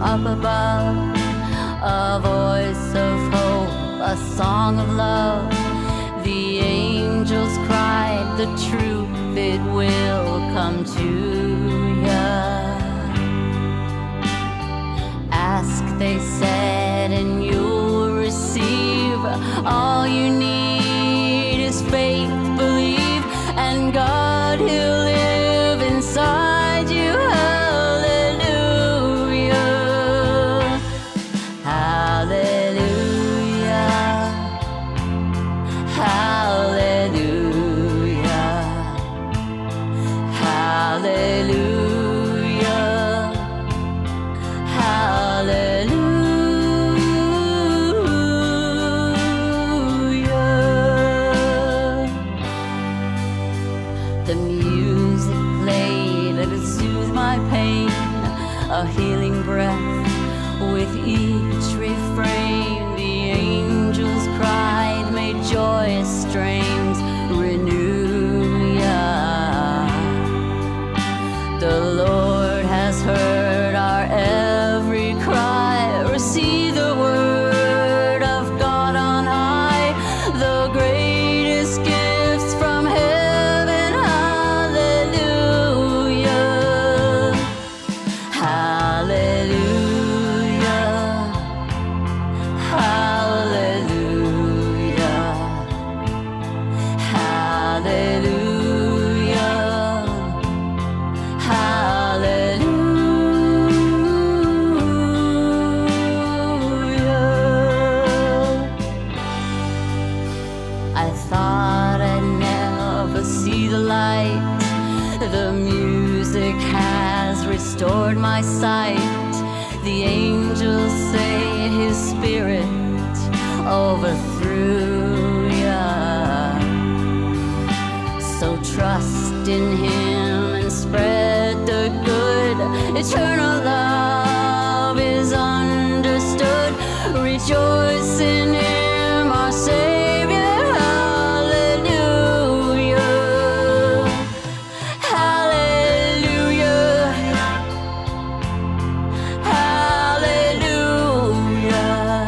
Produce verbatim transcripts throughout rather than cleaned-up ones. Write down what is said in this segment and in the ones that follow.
up above, a voice of hope, a song of love. The angels cried the truth, it will come to ya. Ask, they said, and you'll receive. All you need is faith, believe, and God, He'll live inside you. Hallelujah, hallelujah, hallelujah, hallelujah, hallelujah. The music played, let it soothe my pain, a healing breath with each refrain. The angels cried, made joyous strains renew ya. The Lord has heard our every cry. Receive the word of God on high, the greatest gifts from heaven. Hallelujah, hallelujah, hallelujah, hallelujah, hallelujah. I thought I'd never see the light. The music has restored my sight. The angels say His Spirit overthrew ya. So trust in Him and spread the good. Eternal love is understood. Rejoice in Him, our Savior. Hallelujah, hallelujah, hallelujah,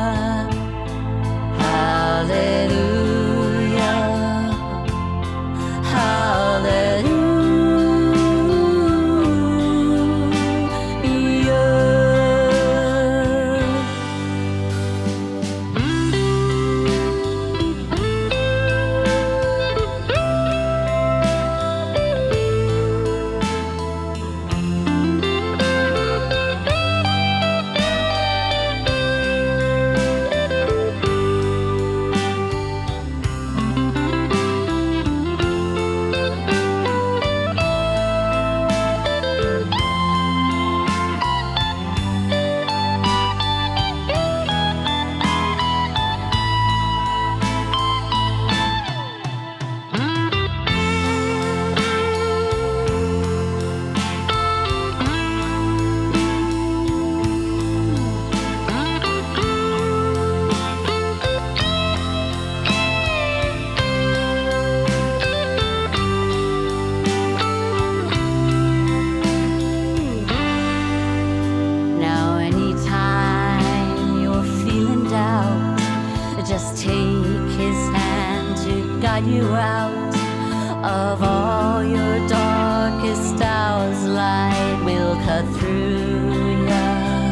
hallelujah, hallelujah. Now anytime you're feeling doubt, just take His hand to guide you out of all your darkest hours. Light will cut through ya.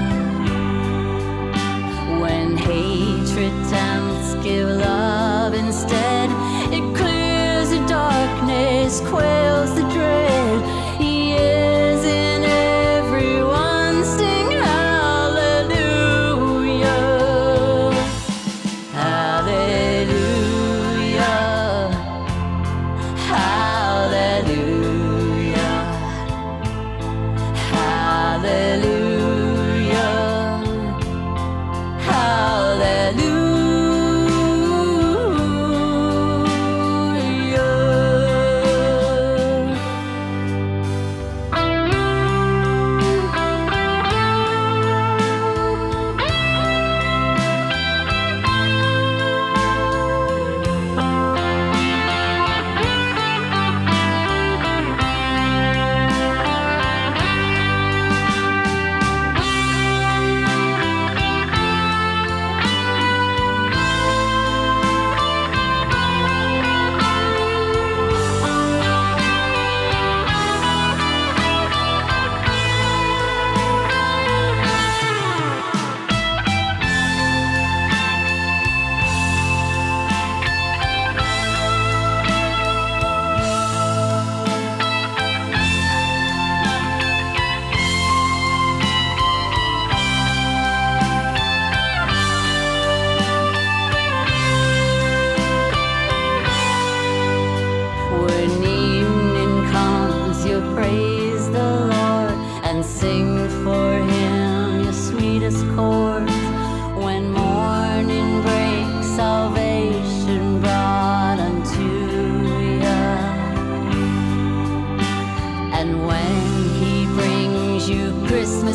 When hatred tempts, give love instead. It clears the darkness, quells the dread. He is in everyone. Sing hallelujah, hallelujah, hallelujah.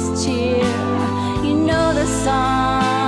cheer. You know the song.